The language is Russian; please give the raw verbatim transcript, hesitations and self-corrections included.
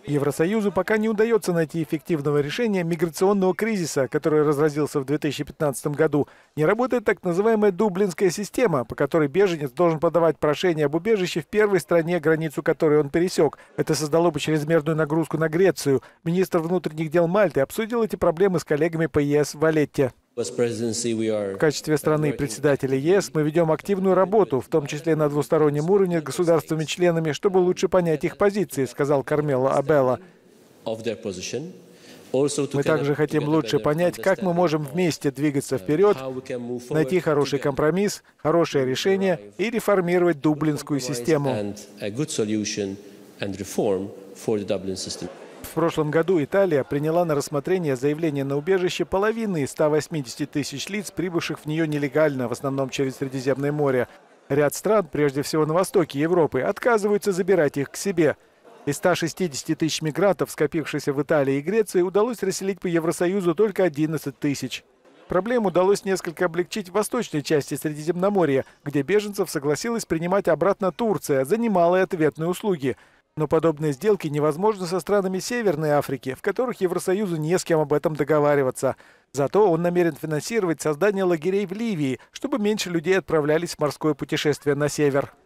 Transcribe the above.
Евросоюзу пока не удается найти эффективного решения миграционного кризиса, который разразился в две тысячи пятнадцатом году. Не работает так называемая дублинская система, по которой беженец должен подавать прошение об убежище в первой стране, границу которой он пересек. Это создало бы чрезмерную нагрузку на Грецию. Министр внутренних дел Мальты обсудил эти проблемы с коллегами по ЕС в Валетте. В качестве страны-председателя ЕС мы ведем активную работу, в том числе на двустороннем уровне с государствами-членами, чтобы лучше понять их позиции, сказал Кармело Абелло. Мы также хотим лучше понять, как мы можем вместе двигаться вперед, найти хороший компромисс, хорошее решение и реформировать дублинскую систему. В прошлом году Италия приняла на рассмотрение заявление на убежище половины из ста восьмидесяти тысяч лиц, прибывших в нее нелегально, в основном через Средиземное море. Ряд стран, прежде всего на востоке Европы, отказываются забирать их к себе. Из ста шестидесяти тысяч мигрантов, скопившихся в Италии и Греции, удалось расселить по Евросоюзу только одиннадцать тысяч. Проблему удалось несколько облегчить в восточной части Средиземноморья, где беженцев согласилась принимать обратно Турция за немалые ответные услуги. Но подобные сделки невозможны со странами Северной Африки, в которых Евросоюзу не с кем об этом договариваться. Зато он намерен финансировать создание лагерей в Ливии, чтобы меньше людей отправлялись в морское путешествие на север.